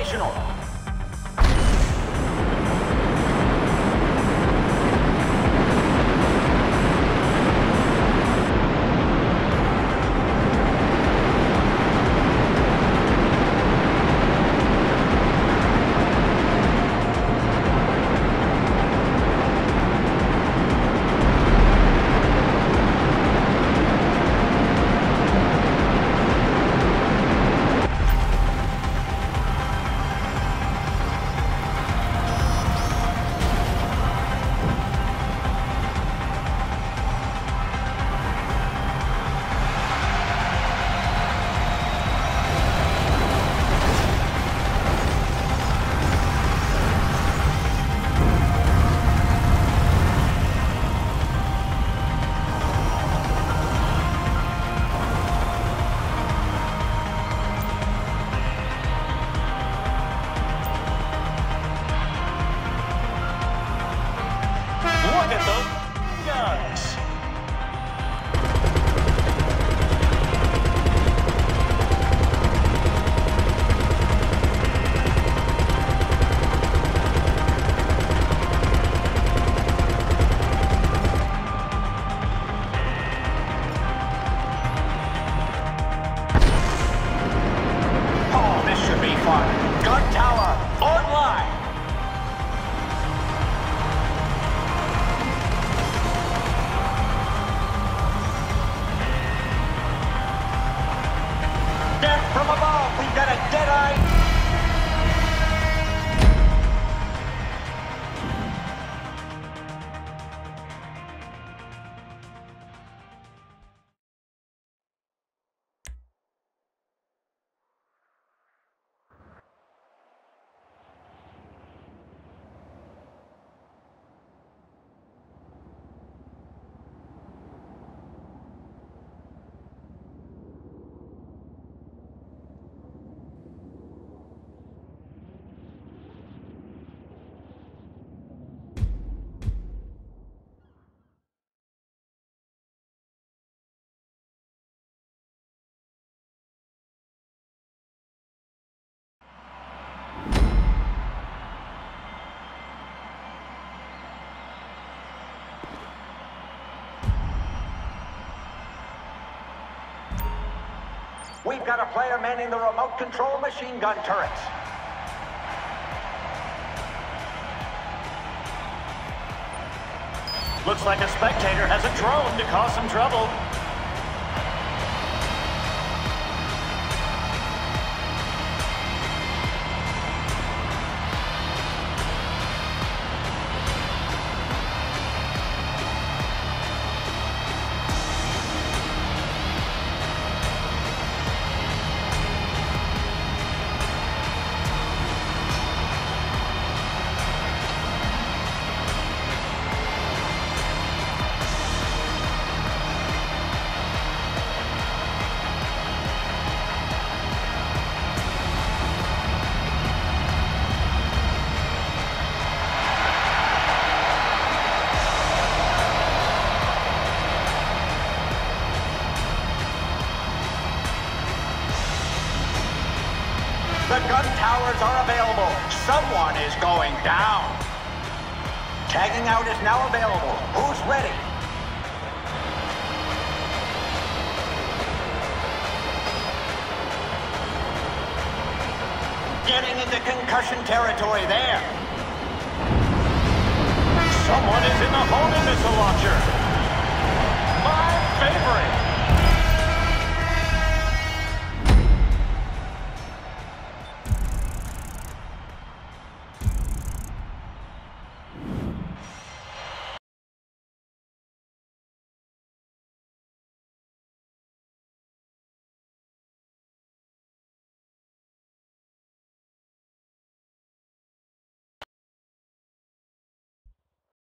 operational. Look at those guns. Oh, this should be fun. Gun tower online. Death from above! We've got a dead-eye! We've got a player manning the remote control machine gun turrets. Looks like a spectator has a drone to cause some trouble. The gun towers are available. Someone is going down. Tagging out is now available. Who's ready? Getting into concussion territory there. Someone is in the homing missile launcher. My favorite.